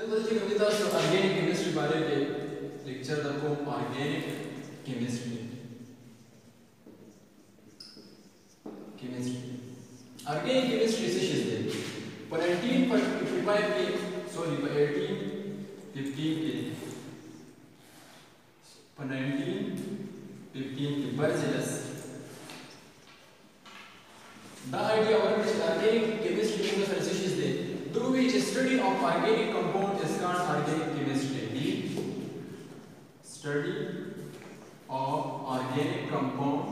तो जी हम तासो organic chemistry बारे के लेक्चर दको ऑर्गेनिक केमिस्ट्री ऑर्गेनिक केमिस्ट्री से शिजले पर 1855 के सॉरी पर 1815 के पर 1915 के बर्जेलस the idea of organic chemistry in the research is there through which study of organic compound is called organic chemistry. The study of organic compound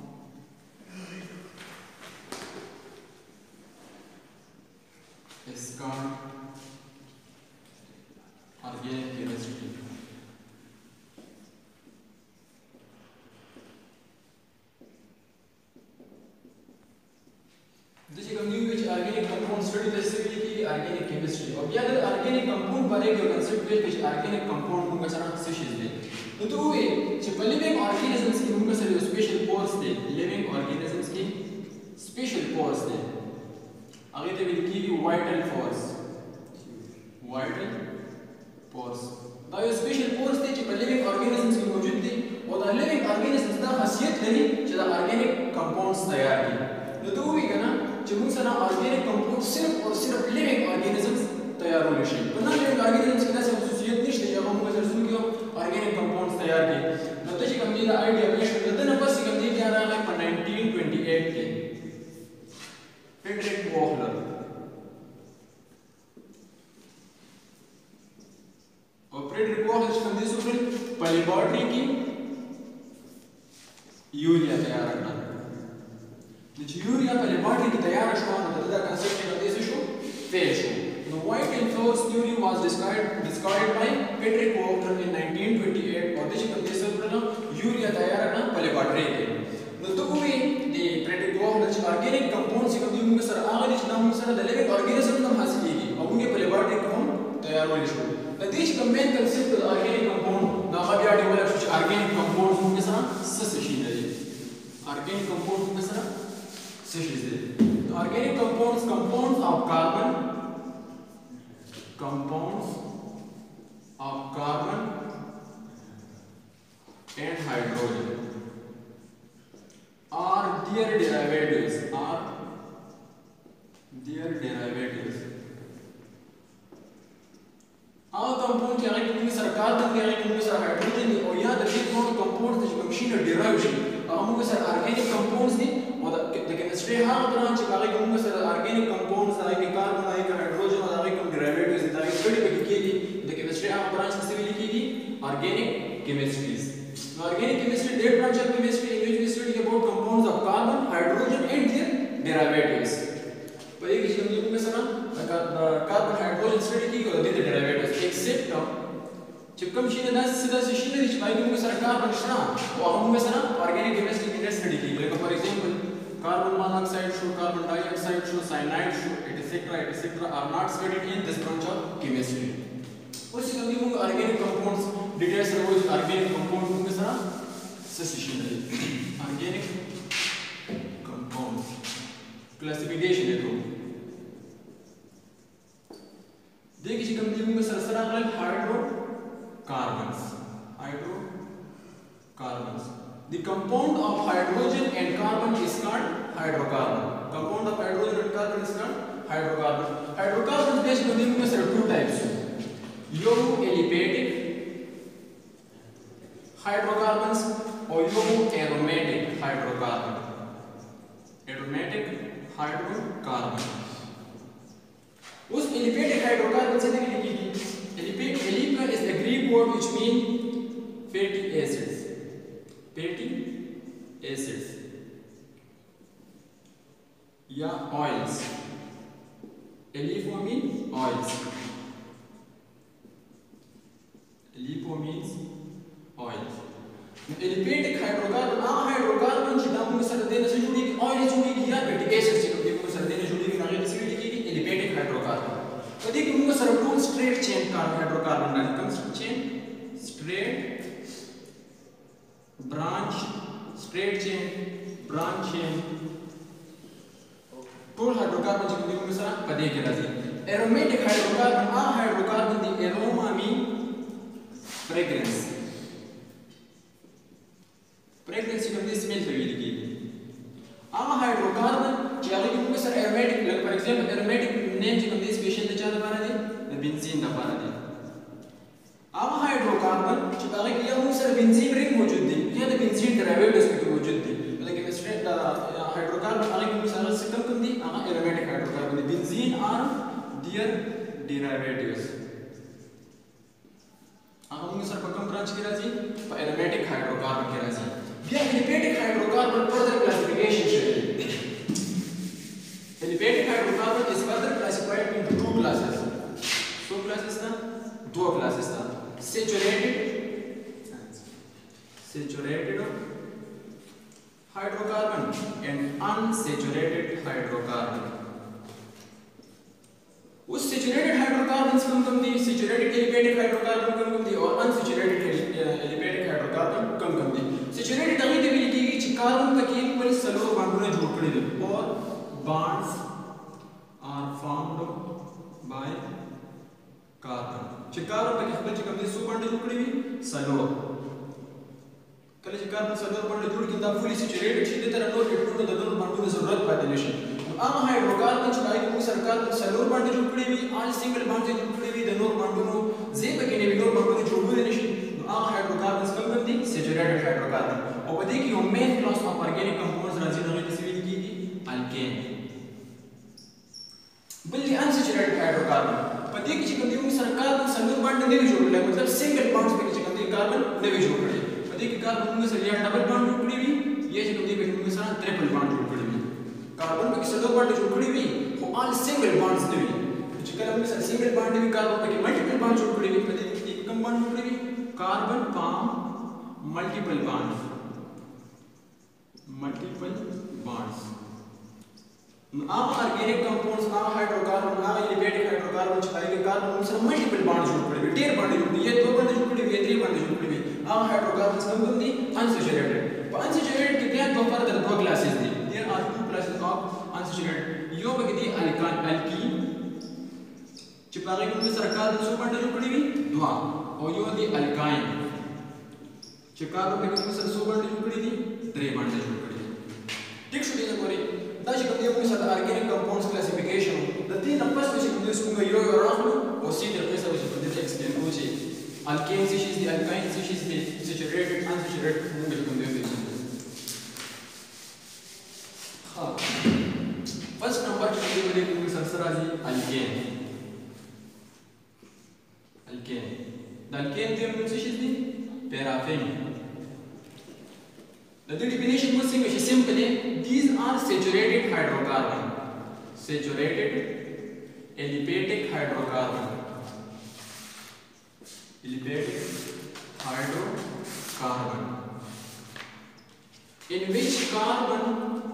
is called organic chemistry. This is a new which organic compound study the stability organic chemistry. अब याद है organic compound बारे के concept which organic compound उनका सारा species है. तो ये जो living organisms की उनका सारे special pores थे. living organisms की special pores थे. आगे तो बिल्कुल की vital pores. vital pores. तो ये special pores थे जो living organisms की मौजूद थे. और living organisms का खासियत लगी जो organic compounds तैयार की. तो ये कहना जो मुझे ऑर्गेनिक कंपाउंड सिर्फ और सिर्फ लिविंग ऑर्गेनिजम्स तैयार होने चाहिए वरना लिविंग ऑर्गेनिजम्स की ऐसी खासियत नहीं है जब हम मुझे सुन के ऑर्गेनिक कंपाउंड्स तैयार किए तो जी कम दी आईडिया पेश करते हैं बस कम दी क्या रहा है 1928 के फ्रेडरिक वॉहलर और फ्रेडरिक वॉहलर कम दी सुन पॉलीबॉटरी की यूरिया तैयार करना यूरिया पॉलीबॉटरी की तैयार शो ना तो दैट कंसेप्ट का देश शो फेल शो नो vital force theory was discovered by Frederick Wagner in 1928 और देश का देश ना यूरिया तैयार करना पॉलीबॉटरी के नो तो कोई दी फ्रेडरिक वॉगनर जो ऑर्गेनिक कंपाउंड से कभी उनके सर आगे जो नाम सर द लिविंग ऑर्गेनिज्म नाम हासिल की और उनके पॉलीबॉटरी को हम तैयार होने शो तो देश का मेन कंसेप्ट ऑर्गेनिक कंपाउंड ना अब या डेवलप कुछ ऑर्गेनिक कंपाउंड उनके साथ सस्टेशन है ऑर्गेनिक कंपाउंड उनके साथ The organic compounds of carbon and hydrogen are their derivatives compound क्या है कि सर कार्बन क्या है कि सर हाइड्रोजन और याद रखिए दोनों कंपाउंड्स जो मशीन डेराइवेशन हम सर ऑर्गेनिक कंपाउंड्स दी और द केमिस्ट्री हाँ ब्रांच का है कि सर ऑर्गेनिक कंपाउंड्स है कि कार्बन है कि हाइड्रोजन है कि डेरिवेटिव्स है कि स्टडी पे की थी द केमिस्ट्री हाँ ब्रांच से भी लिखी थी organic chemistry's organic chemistry that branch of chemistry in which we study about compounds of carbon hydrogen and their derivatives पर एक चीज हम लोग सर कार्बन हाइड्रोजन स्टडी की को देते डेरिवेटिव्स एक्सेप्ट जब कम शीन ना सीधा शीन रिच भाई को सर कार्बन शना और हम सर ऑर्गेनिक केमिस्ट्री की स्टडी की like for example carbon monoxide show carbon dioxide show cyanide show etc are not studied in this branch of chemistry उसी कभी हम ऑर्गेनिक कंपाउंड्स डिटेल्स रोज ऑर्गेनिक कंपाउंड्स के साथ सस्टेशन है ऑर्गेनिक कंपाउंड्स क्लासिफिकेशन है तो देखिए कम दी में सरसरा वाले hydrocarbons the compound of hydrogen and carbon is called hydrocarbon compound of hydrogen and carbon is called hydrocarbons basically में सर two types aliphatic hydrocarbons और aromatic hydrocarbon उस aliphatic hydrocarbon से लिखी थी alipha is the Greek word which mean fatty acids या oils alipho means oils aliphatic hydrocarbon hydrocarbon जितना हम सर देने से जुड़ी की ऑयल जुड़ी की या फैटी एसिड से जुड़ी की सर देने जुड़ी की आगे से लिखी की aliphatic hydrocarbon तो देखिए हम सर टू स्ट्रेट चेन हाइड्रोकार्बन ना कम chain straight branch straight chain branch chain टोल हाइड्रोकार्बन जिनको में सरा पदे के राजी एरोमेटिक हाइड्रोकार्बन हाइड्रोकार्बन दी फ्रेग्रेंस फ्रेग्रेंस कोم दि smell ته ویل کیږي هغه هایدروکاربن چې هغه کوم سره اروماتیک لکه فار ایگزامپل اروماتیک نیم چې کوم دي سپیشل د چا لپاره دی د بنزین لپاره دی هغه هایدروکاربن چې هغه کې یو سره بنزین رنګ موجود دی یا د بنزین ډرایویټس کې موجود دی لکه مثلا د هایدروکاربن هغه کوم سره سکم کوم دي هغه اروماتیک هایدروکاربن دی بنزین ار دیئر ډرایویټس هغه موږ سره په کوم برانچ کې راځي په اروماتیک هایدروکاربن کې راځي بیا الیفیټیک هایدروکاربن فردر کلاسیفیکیشن شوی الیفیټیک هایدروکاربن is further classified into two classes so classes ना दो classes ना saturated hydrocarbon and unsaturated hydrocarbon उस saturated hydrocarbons कम दी saturated elevated hydrocarbon कम दी और unsaturated elevated hydrocarbon कम दी saturated तभी तभी लिखी कि कार्बन का केक पर सलो बांडों ने जोड़ कर दिए और bonds are formed by carbon carbon का केक पर कम दी सो बांडों जोड़ कर दिए सलो कल कार्बन सलो बांडों जोड़ के दाब फुली saturated चीज़ें तरह नोट इलेक्ट्रॉन दादों बांडों में ज़रूरत पाते हैं आम हाइड्रोकार्बन चुकाई को सरकार को सलोर बांड जुकड़ी भी आज सिंगल बांड से जुकड़ी भी दनोर बांडों नो जेब के ने विनोर बांडों के जोड़ू ने निश्चित आम हाइड्रोकार्बन कम दी सैचुरेटेड हाइड्रोकार्बन और बदे की main class of organic compounds राजी नगे तस्वीर की अल्केन बल्कि अनसैचुरेटेड हाइड्रोकार्बन बदे की चिकन दी सरकार को सलोर बांड ने भी जोड़ ले मतलब सिंगल बांड्स पे चिकन दी कार्बन ने भी जोड़ ले बदे की कार्बन में से या डबल बांड जुकड़ी भी ये चिकन दी में से ट्रिपल बांड जुकड़ी कार्बन में किसी दो बांड जुकड़ी हुई वो ऑल सिंगल बॉन्ड्स ने भी जो कल हमने सर सिंगल बांड भी कार्बन में मल्टीपल बांड जुकड़ी हुई पहले एक कम बांड जुकड़ी हुई कार्बन फॉर्म मल्टीपल बॉन्ड्स आम ऑर्गेनिक कंपाउंड्स आम हाइड्रोकार्बन आम एलिफेटिक हाइड्रोकार्बन छाई के कार्बन में सर मल्टीपल बॉन्ड जुकड़ी हुई ढेर बांड जुकड़ी ये दो बांड जुकड़ी हुई तीन बांड जुकड़ी हुई आम हाइड्रोकार्बन कम दी अनसैचुरेटेड अनसैचुरेटेड के क्या दो फर्दर दो क्लासेस दी there are two classes of unsaturated यो बगदी alkene चिपागे को सरकार ने सो बांड जुकड़ी हुई दुआ और यो दी alkyne चिकागो में को सर सो बांड जुकड़ी दी ट्रे बांड जुकड़ी ठीक शुदी ने कोरी दाशी को दियो सर ऑर्गेनिक कंपाउंड्स क्लासिफिकेशन द तीन नंबर्स में को दियो इसको यो राखलो और सीधे पैसा में को दियो एक्सप्लेन हो छी alkane species दी alkyne species दी saturated unsaturated में को दियो फर्स्ट नंबर चलिए बड़े को सरसराजी अल्केन द अल्केन दी हम से दी पैराफिन द definition was simply these are saturated hydrocarbon saturated aliphatic hydrocarbon in which carbon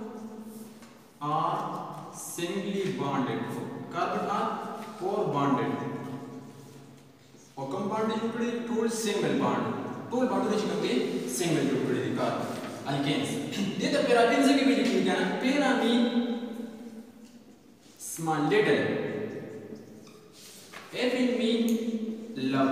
are singly bonded carbon are four bonded और compound जुकड़ी टूल single bond टूल bond ने चिकनते single जुकड़ी दी कार्बन alkenes ये तो पैराफिन से भी लिखी गया ना पैरामीन small little affin mean love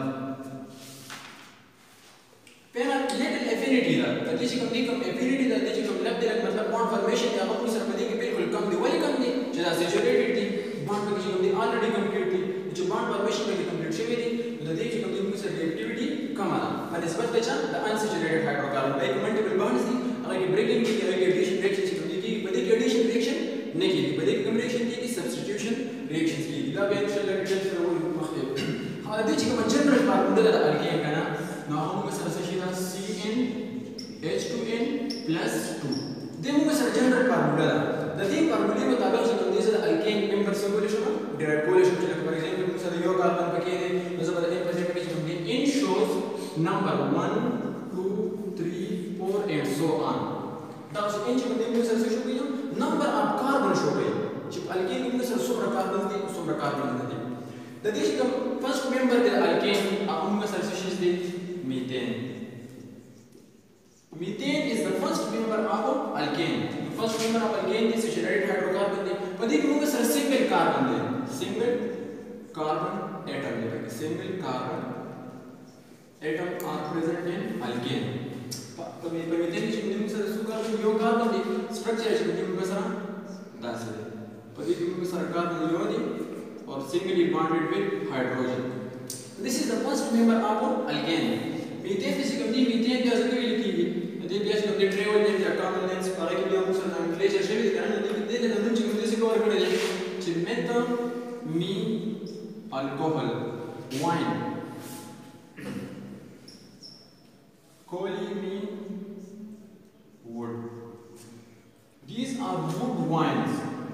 para little affinity दा तदी चिकनती कम affinity दा तदी चिकन love दे मतलब bond formation या अपनी सरपदी की बिल्कुल कम दी वही कम दी जैसा सैचुरेटेड थी बॉन्ड में किसी कंपनी ऑलरेडी कंप्लीट थी जो बॉन्ड फॉर्मेशन में कंप्लीट हुई थी तो देखिए कंपनी में से रिएक्टिविटी कम आ बनिस्बत बचा the unsaturated hydrocarbon like multiple bonds थी अगर ये ब्रेकिंग की अगर एडिशन रिएक्शन की कंपनी की बड़ी एडिशन रिएक्शन नहीं की बड़ी कम्युनिकेशन की सब्स्टिट्यूशन रिएक्शंस की दा बेंचल डिटेल्स में वो मखते हां देखिए कि जनरल फार्मूला दा अल्केन का ना हम में सरसशीदा CnH2n + 2 देखो में सर जनरल फार्मूला द तीन फार्मूले मुताबिक जो कंपनी से alkane member symbolism direct correlation चले फॉर एग्जांपल में सर यो कार्बन पके दे मतलब the percentage company in shows number 1 2 3 4 and so on दा सो इन कंपनी में सर शो गई नंबर ऑफ कार्बन शो गई जब अल्केन में सर सुपर कार्बन दे the this first member the alkane हम में सर स्पीशीज दे methane Methane is the first member of alkane. The first member of alkane is saturated hydrocarbon. पदी को मुझे सर single carbon atom दे single carbon atom are present in alkane. په میتین چې موږ سره څو کاربن یو کاربن دی سټرکچر چې موږ سره داسې دی په دې کې موږ سره کاربن یو دی or singly bonded with hydrogen. This is the first member of alkane. Methane چې کوم دی methane د ځکه ویل کیږي د دې بیا چې کوم دی ټریول دی یا کاربن لینس په هغه کې بیا موږ سره نومنکلیچر شوی دی کنه د دې د نوم چې کوم دی څه کور کړی دی چې methyl me alcohol wine choline wood. These are wood wines.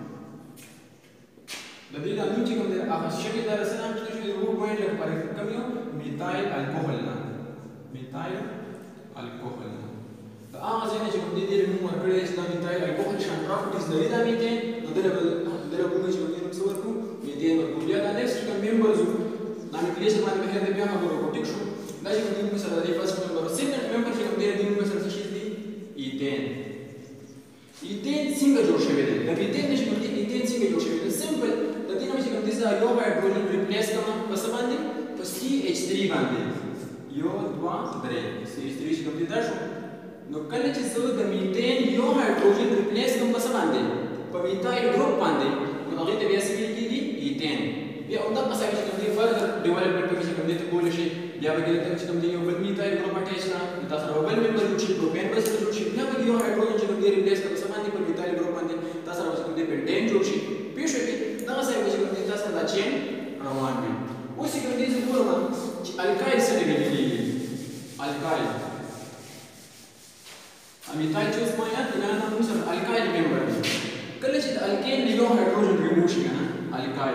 The data نوم چې کوم دی هغه شوی دا رسنه چې wood wine لپاره کوم یو methyl alcohol نه methyl alcohol نه دا هغه ځای چې کوم دی د نوم ورکړی چې دا methyl alcohol شان پراپرټیز لري دا میتین نو دغه موږ چې کوم نوم څه ورکړو میتین ورکړو بیا دا نیکسټ کوم ممبرز نومنکلیچر باندې به د بیا هغه ټیک شو دا چې کوم موږ سره د فرست ممبر سیکنډ ممبر چې کوم دی د موږ سره څه دی ایتین. ایتین څنګه جوړ شوی دی د میتین چې کوم دی ایتین څنګه جوړ شوی دی سمپل د دې نوم چې کوم دی دا یو هایدروجن ریپلیس کوم په څه باندې په CH3 باندې یو 2 3 CH3 چې کوم دی دا شو نو کله چې زه د میتین یو هایدروجن ریپلیس کوم په څه باندې په میتایل ګروپ باندې نو هغه ته بیا څه ویل کیږي ایتین. بیا همدا په څیر چې کوم دی فردر ډیولپمنٹ په کې کوم دی ته کول شي بیا به کې چې کوم دی یو بل میتایل ګروپ اٹیچ کړه تاسو سره بل ممبر جوړ شي پروپین بس جوړ شي بیا به یو هایدروجن چې کوم دی ریپلیس کوم څه باندې په میتایل ګروپ باندې تاسو سره کوم دی پینټین جوړ شي پیښه کې دا څه چې کوم دی تاسو دا چین روان دي اوس کوم دی چې ګورم چې الکایل سره کېږي الکایل میتایل چوز مایا دا نه موږ سره الکایل ممبر کله چې د الکین یو هایدروجن ریموو شي کنه الکایل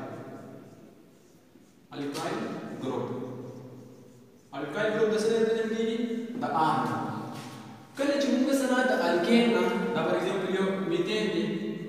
ګروپ الکایل ګروپ د څه ریپرزنټ کیږي د آر. کله چې موږ سره د الکین نه دا فار ایگزامپل یو میتین دی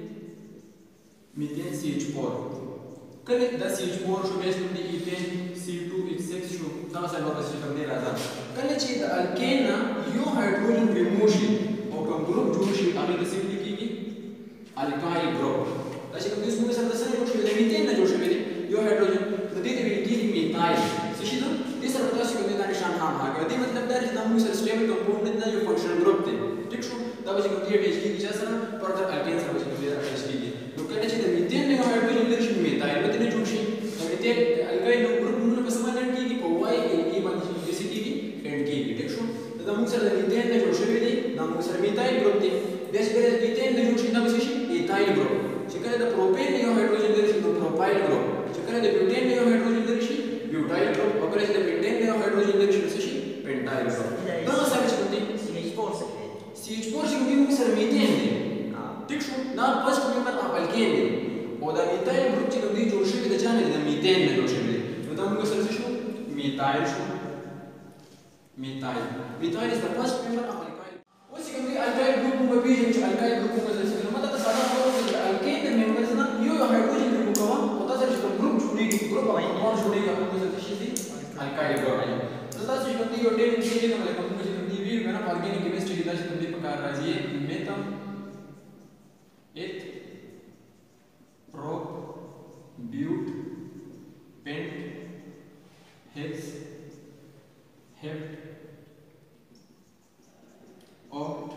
میتین CH4 کله دا CH4 شو بیا چې د ایتین C2H6 شو دا څه به څه کوم دی راځه کله چې د الکین نه یو هایدروجن ریموو شي او کوم ګروپ جوړ شي هغه د څه کیږي الکایل ګروپ. دا چې کوم د موږ سره د څه جوړ شوی دی میتین نه جوړ شوی دی یو هایدروجن د دې د ویل کېږي میتایل څه شي نو دې سره تاسو کوم دا نشان هم هغه دې مطلب دا چې دا موږ سره سټیبل کمپاوند نه یو فنکشنل ګروپ دی ټیک شو دا به کوم دی اٹیچ کیږي چې سره فردر الکین سره کوم دی اٹیچ کیږي نو کله چې د میتین نه هایدروجن لري شي میتایل به نه جوړ شي د میتین الکایل ګروپ موږ په سمانه کېږي په وای ای باندې چې څه کېږي اند کېږي ټیک شو دا موږ سره د میتین نه جوړ شوی دی دا موږ سره میتایل ګروپ دی بیا چې د میتین نه جوړ شي دا به شي ایتایل ګروپ چې کله د پروپین یو هایدروجن لري شي نو پروپایل ګروپ چې کله د بیوټین یو هایدروجن لري شي بیوټایل ګروپ او کله چې د پینټین یو هایدروجن لري شي څه شي پینټایل ګروپ. دا څه چې کوم دی CH4 چې موږ سره میتین دی ټیک شو دا فرست ممبر اف الکین دی او دا میتایل ګروپ چې کوم دی جوړ شوی د چا نه د میتین نه جوړ شوی دی نو دا موږ سره څه شو میتایل شو میتایل از د فرست ممبر اف الکایل. اوس کوم دی الکایل ګروپ موږ پیژنو چې الکایل ګروپ موږ سره څه مطلب دا ساده خبره ده چې الکین د ممبرز نه یو هایدروجن ریموو کوه او تاسو چې کوم ګروپ جوړیږي ګروپ او کمپاوند جوړیږي هغه موږ څه شي دي الکایل ګروپ. نو تاسو چې کوم دی یو ډېر کېږي نو کوم چې کوم دی ویل کنه ارګانیک کیمستري دا چې کوم دی په کار راځي میتم ایت پروپ بیوٹ پینٹ هیکس هیپت اوکت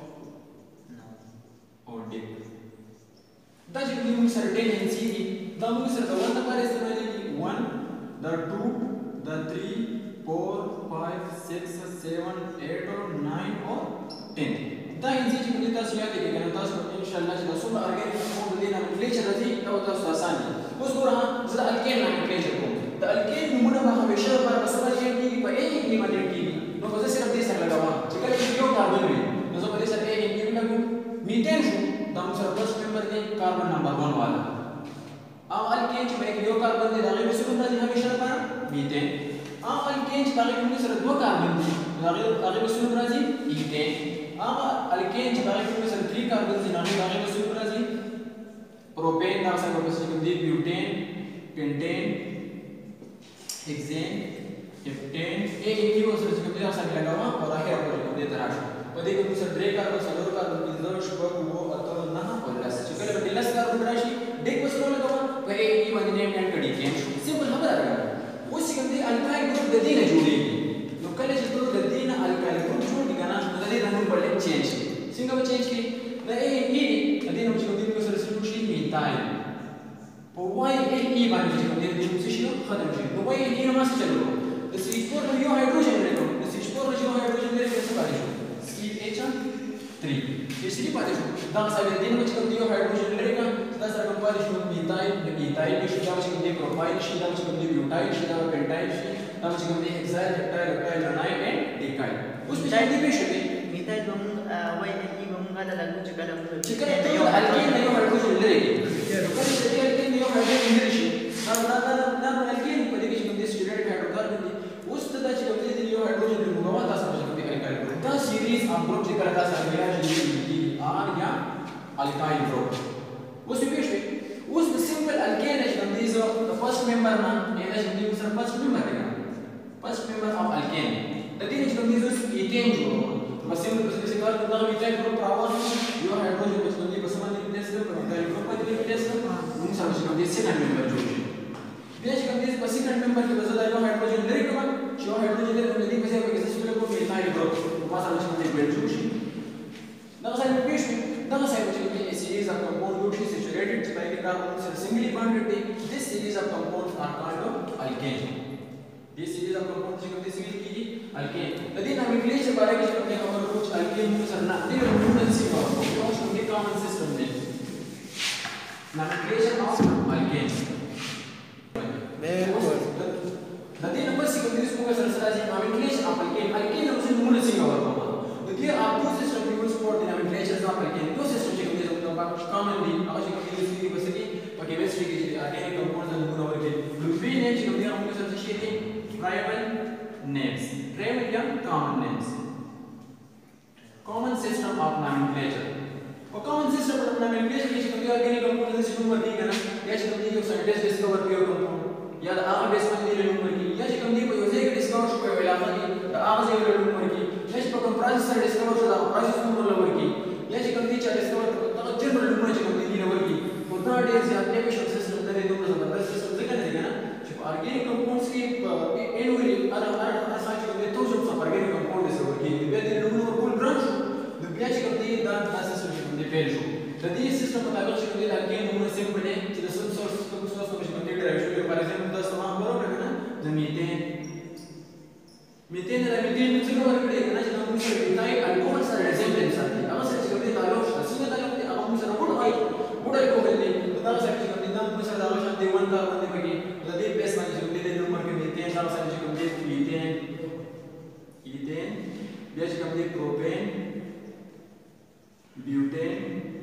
او ډیک دا چې موږ سره ډېر انسي دي دا موږ سره د وان لپاره استعمالېږي 1 دا 2 دا 3 4 5 6 7 8 or 9 or 10 دا انسي چې موږ تاسو یاد کړئ کنه تاسو ان شاء الله چې تاسو ارګانیک کمپاوند دې نه نومنکلیچر راځي دا تاسو آسان دي. اوس ګوره زه الکین نومنکلیچر کوم د الکین نومونه به همیشه پر مسله کېږي په ای کې باندې کېږي نو زه صرف دې سره لګوم چې کله یو کاربن وي نو زه په دې سره ای کې لګوم میتین شو دا موږ سره فرست ممبر دی کاربن نمبر 1 والا او الکین چې به یو کاربن دی دا غیر مسلم راځي همیشه لپاره میتین او الکین چې هغه موږ سره دوه کاربن دي دا غیر مسلم راځي ایتین او الکین چې هغه موږ سره 3 کاربن دي دا غیر مسلم راځي پروپین دا سره په څه کې دی بیوټین پینټین هیکسین هیپټین ای کې وسره چې کوم دی تاسو لګاوه او راهي او کوم دی تراشه په دې کې موږ سره درې کاربن څلور کاربن پنځه شپږ وو اته نه او لس چې کله به لس کاربن راشي ډیک وسره لګاوه په ای کې باندې نیم نیم کړي کې سیمپل خبره ده. اوس کوم دی الکایل ګروپ د دې نه جوړیږي نو څنګه به چینج کی د ا ان ای د دې نوم چې کوم دې موږ سره سره شي میتایل په وای ان ای باندې چې کوم دې څه شي ختم شي نو وای ان ای نو ماسه چلو د CH4 نو یو هایدروجن لري د CH4 نو یو هایدروجن لري څه پاتې شو CH3 چې پاتې شو دا څنګه دې نو چې کوم یو هایدروجن لري کا دا سره کوم پاتې شو میتایل د میتایل شي دا چې کوم دې پروپایل شي دا چې کوم دې بیوټایل شي دا پنټایل شي دا چې کوم دې هکسایل هپتایل هپتایل انایل اند ډیکایل اوس په دې به شي میتایل بم وای ان ای بم غاله لګو چې کله یو الکین یو هایدروجن لري کله چې دې الکین یو هایدروجن لري شي دا الکین په دې کې کوم دې سټیریټ هایدروکاربن دي اوس ته دا چې کوم دې یو هایدروجن لري نو تاسو چې کوم دې الکایل دا سیریز اف ګروپ چې کله تاسو بیا چې آر یا الکایل ګروپ اوس به شي اوس د سمپل الکین چې کوم دې زو د فرست ممبر نه یا چې دې سره فرست ممبر دی فرست ممبر اف الکین د دې چې کوم دې زو ایتین جوړو مسیم په څه کار دا میتایل ګروپ راوځي یو هایدروجن په څه په سمانه کې دسته په میتایل ګروپ باندې کې دسته موږ سره چې کوم دې سیکنډ ممبر جوړ شي بیا چې کوم دې په سیکنډ ممبر کې وځي دا یو هایدروجن لري کوم چې یو هایدروجن لري نو دې په څه کې څه په میتایل ګروپ ما سره چې کوم دې بل جوړ شي دا څه په پیښ دا څه چې دې سیریز اف کمپاوند which is situated to by the carbon are singly bonded this series of compounds are called alkane this series of compounds چې کوم دې سیریز کې alkane د دې نومنکلیچر باره کې کوم دې خبر کوم چې alkane موږ سره نه دې نومونه سی وایو کوم دې کامن سیستم دی nomenclature of alkane بالکل د دې نو پس کوم دې موږ سره سره چې nomenclature of alkane alkane نومونه سی وایو د دې اپ سیستم یوز فور د nomenclature of alkane دو سیستم چې کوم دې commonly هغه چې کوم دې سری په سکی په کیمستري کې چې organic compounds نومونه ورکړي نو دوی نه چې کوم دې موږ سره شي دي tribal names tribal یا common names common system of nomenclature or common system of nomenclature کې چې کوم دې organic compounds چې نوم ورکړي کنه یا چې کوم دې یو scientist discover کړو compound یا د هغه بیس باندې نوم ورکړي یا چې کوم دې په یو ځای کې discover شو په علاقه کې د هغه ځای نوم ورکړي یا چې په کوم پروسس سره discover شو دا پروسس نوم ورکړي یا چې کوم دې چې discover دا جنرال نوم چې کوم دې نوم ورکړي او دا ډېر زیات اپلیکیشن سیستم درې دوه زبردست سیستم څنګه دی کنه چې په organic compounds کې انوري انا ساجي کوم دې توجه په organic compounds سره ورکړي بیا دې نوم ورکول ګران شو د بیا چې کوم دې دا سیستم چې کوم دې پیل شو د دې سیستم په تابع چې کوم دې الکین نومونه سیمپل دي چې د سورس کوم چې کوم دې ډرایو شو په اړه د سمام برابر کنه د میتین د میتین څنګه ورکړي کنه چې موږ سره میتایل الکوهول سره ریزمبلنس ساتي هغه سره چې کوم دې تعلق شته څنګه تعلق دي هغه موږ سره وړ الکوهول دي دا سره چې کوم دې موږ سره هغه شان دی ون کاربن دی پکې د دې بیس باندې چې کوم دې نمبر کې میتین دا سره چې کوم دې ایتین بیا چې کوم دې پروپین بیوټین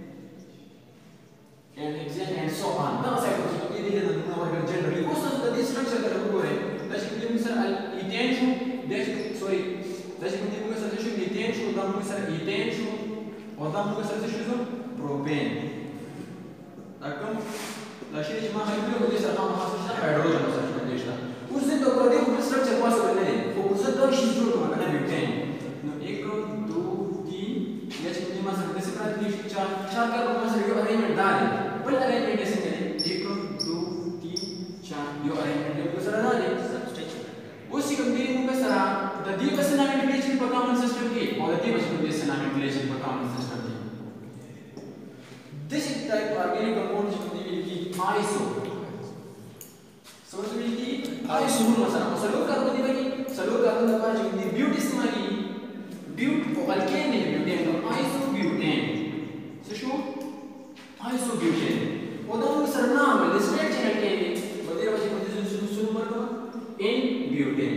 and hexane and so on دا څه کوي چې دې د نومونو ورکړل جنرالي اوس د دې سټرکچر ته وګورئ دا چې کوم دې سره ایتین شو دا چې سوري دا چې کوم دې موږ سره شو ایتین شو دا موږ سره ایتین شو او دا موږ سره شو پروپین دا کوم دا شی چې ما هیڅ په دې سره ما خاصه هایدروجن سره شته اوس دې په دې کوم سټرکچر پاسبل نه دی خو اوس دا شی جوړ کوم کنه بیوټین نو 1 2 3 یا چې کوم ما سره د سپرات دي چې چار کاربن ما سره یو ارینجمنت دا دی بل ارینجمنٹ ایسے کریں 1 2 3 4 یو ارینجمنٹ یو سره نه دی اوس کوم دې موږ سره د دې بس نومنکلیچر په کامن سیستم کې او د دې بس نومنکلیچر په کامن سیستم کې this is type organic compound چې کوم دې کې آیسو سمجھ کې آیسو مثلا سلو کاربن دی باندې سلو کاربن د پاره چې دې بیوټ استعمالي بیوټ په الکین نه بیوټین آیسو بیوټین څه شو isobutane او دا موږ سره نام د سټیټ چینل کې دی په دې وجه باندې څه ورکو ان بیوټین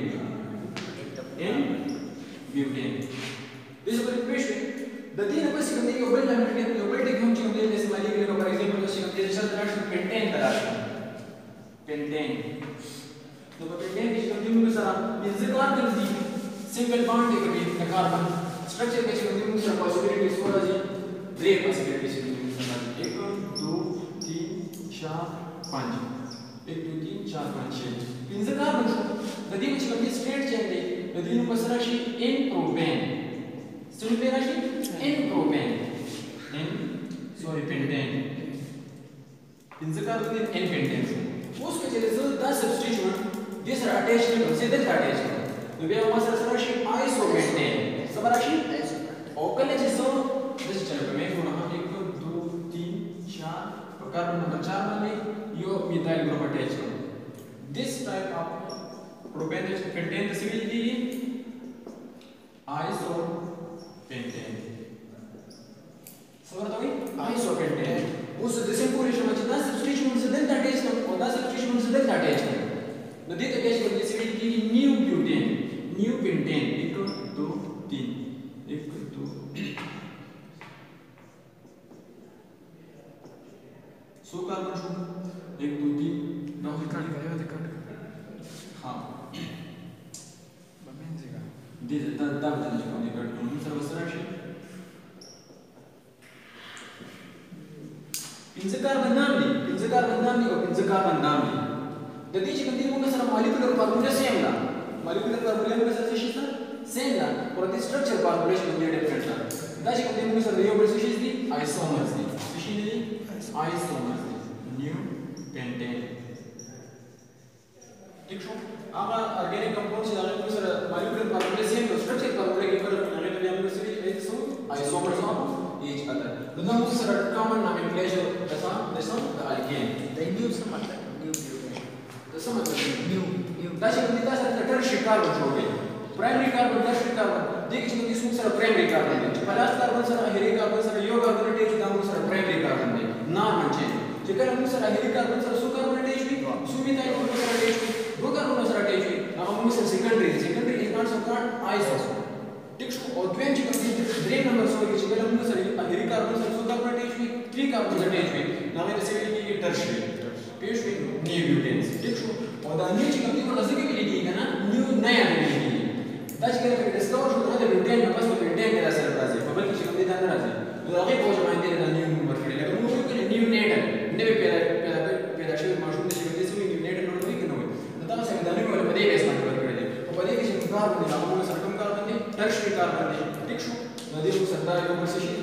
دې څه په پېښه د دې نه پس کوم یو بل نام کې یو بل ټیک هم چې د استعمالي کې نو پر ایگزامپل چې د شل راشي پنټین تراشي پنټین نو په پنټین کې کوم موږ سره پنځه کاربن دي سنگل بانډ دی کې د کاربن سټرکچر کې چې موږ سره possibilities ورته درې possibilities 1 2 3 4 5 1 2 3 4 5 6 پنځه کاربن شو د دې چې کوم سټیټ چین دی د دې نو پس راشي ان پروپین څه په راشي ان پروپین ان سوري پنټین پنځه کاربن ان پنټین شو اوس کې چې زه دا سبسټیټیوټ دې سره اٹیچ کړم سي دلته اٹیچ کړم نو بیا ما سره راشي آیسو پنټین څه راشي او کله چې زه داسې چل کوي ګوره 1 2 3 4 په کاربن نمبر 4 باندې یو میثایل ګروپ اٹیچ کړو this type of propane which contain the stability isopentane څه ورته وایي isopentane اوس د سیم پورې شمه چې دا سبسټیټیوشن موږ دلته اٹیچ کړو او دا سبسټیټیوشن موږ دلته اٹیچ کړو نو دې ته اٹیچ کړو د stability نیو بیوټین نیو پینټین 1 2 3 1 2 so carbon show 1 2 3 9 Kan kaya de kan. हाँ Bamenziga. दे दा दा दा जो ने कर तो सर वसराशी पिंज कार्बन नाम नी और पिंज कार्बन नाम नी د دې چې کوم دي موږ سره مالیکولر فارمولا سیم ده مالیکولر فارمولا موږ سره شي سیم ده پر دې سټرکچر فارمولیشن باندې ډیفرنٹ ده دا چې کوم دي موږ سره یو بل څه دي آیسومرز دي څه شي دي آیسومرز نیو پینټین ٹھیک شو هغه ارګانیک کمپاوند چې هغه موږ سره مالیکولر فارمولا سیم ده سټرکچر فارمولا کې فرق نه لري هغه موږ سره دي څه آیسومرز اف ایچ اذر نو موږ سره کامن نومنکلیچر دسه د الکین The new sama tak new new. دسه مطلب New. دا چې کوم دي تاسو ته ټرشي کاربن جوړوي پرایمري کاربن ټرشي کاربن دغه چې کوم دي سره پرایمري کاربن دي چې پلاس کاربن سره اخري کاربن سره یو کاربن اٹیچ دا موږ سره پرایمري کاربن دي نارمل چین چې کله موږ سره اخري کاربن سره سو کاربن اٹیچ وي سو میثایل ګروپ سره اٹیچ وي دو کاربن سره اٹیچ وي هغه موږ سره سیکنډري از ناٹ سو کارډ آیسو ټیک شو او دویم چې کوم دي درې نمبر سره چې کله موږ سره اخري کاربن سره سو کاربن اٹیچ وي 3 کاربن اٹیچ وي هغه د سیویل کې ټرشي پیش وي نیو بیوټینز ټیک شو او دا نیو چې کوم دي ورته ځکه ویل کېږي کنه نیو نه یادېږي دا چې کله په ډسکور شو دا د بیوټین په بس په بیوټین کې راځي په بل کې چې کوم دي دا نه راځي نو هغه په ځای باندې دا نیو نمبر کړی لکه موږ وایو کنه نیو نیټل نوې پیدا شوی ماشوم چې کوم دي سوي نیو نیټل نو وایي کنه نو دا څنګه دا نیو په دې بیس باندې ورکړی دی په دې کې چې کاربن دي هغه موږ سره کوم کاربن دي ټرشري کاربن دي ټیک شو نو دې موږ سره دا یو څه شي